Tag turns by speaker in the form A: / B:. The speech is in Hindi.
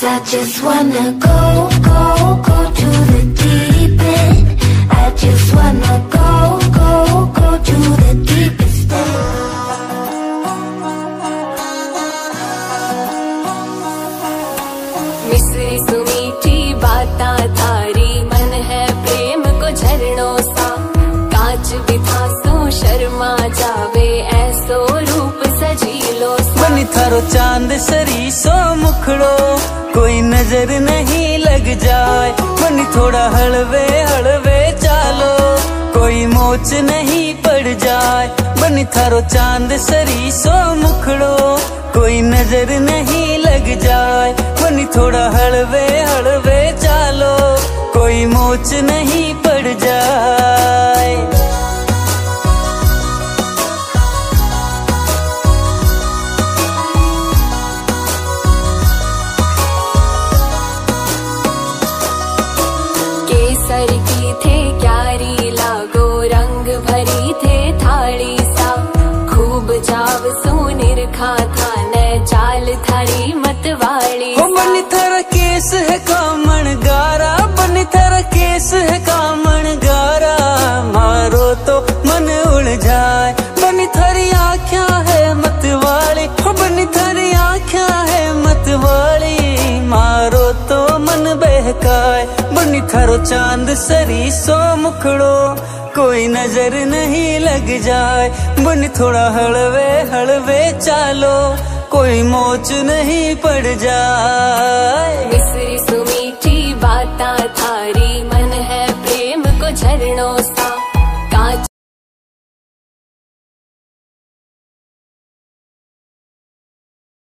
A: I just wanna go to the deep end. I just wanna go to the deepest end.
B: मिश्री सुमीठी बाता थारी, मन है प्रेम को झरनों सा। कांच भी था सो शर्मा जावे, ऐसो रूप सजीलो सा।
C: बनी थारो चांद सरी सो मुखड़ो, कोई नजर नहीं लग जाए। बनी थोड़ा हलवे हलवे चालो, कोई मोच नहीं पड़ जाए। बनी थारो चांद सरी सो मुखड़ो, कोई नजर नहीं लग जाए। बनी थोड़ा हलवे हलवे चालो, कोई मोच नहीं पड़ जाए।
B: केसर की थे क्यारी लागो, रंग भरी थे थाली सा। खूब जाव सोनिर खा था न चाल थारी मतवाली सा।
C: बनी थारा केस है कामण गारा, बनी थारा केस है कामण गारा। मारो तो मन उड़ जाए। बनी थारी आँखियाँ है मतवाली, बनी थारी आँखियाँ है मतवाली। मारो तो मन बहकाए। बनी थारो चांद सरी सो मुखड़ो, कोई नजर नहीं लग जाए। बनी थोड़ा हलवे हलवे चालो, कोई मोच नहीं पड़ जाए।